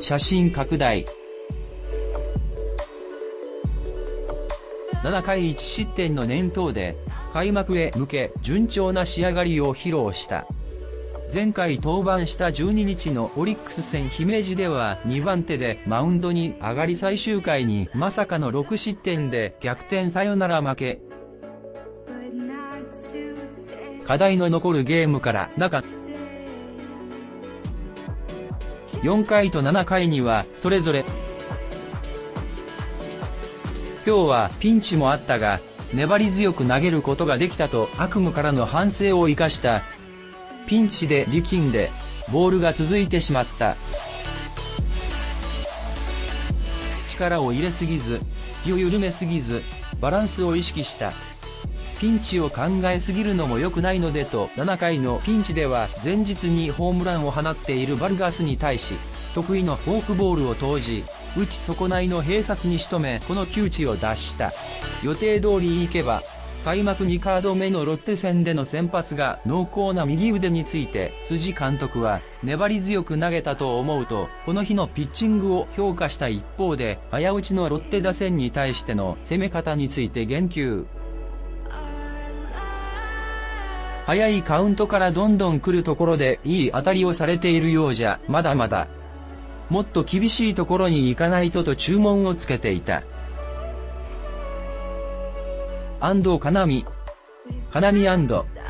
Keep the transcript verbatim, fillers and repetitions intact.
写真拡大。ななかいいち失点の念頭で、開幕へ向け順調な仕上がりを披露した。前回登板したじゅうににちのオリックス戦姫路ではにばん手でマウンドに上がり最終回にまさかのろくしってんで逆転サヨナラ負け。課題の残るゲームから中よんかいとななかいにはそれぞれ今日はピンチもあったが粘り強く投げることができたと悪夢からの反省を生かしたピンチで力んでボールが続いてしまった。力を入れすぎず気を緩めすぎずバランスを意識した。ピンチを考えすぎるのも良くないのでとななかいのピンチでは前日にホームランを放っているバルガスに対し得意のフォークボールを投じ打ち損ないの併殺に仕留めこの窮地を脱した。予定通りいけば開幕にカード目のロッテ戦での先発が濃厚な右腕について辻監督は粘り強く投げたと思うとこの日のピッチングを評価した一方で早打ちのロッテ打線に対しての攻め方について言及。早いカウントからどんどん来るところでいい当たりをされているようじゃまだまだもっと厳しいところに行かないとと注文をつけていた。安藤かなみ、かなみ&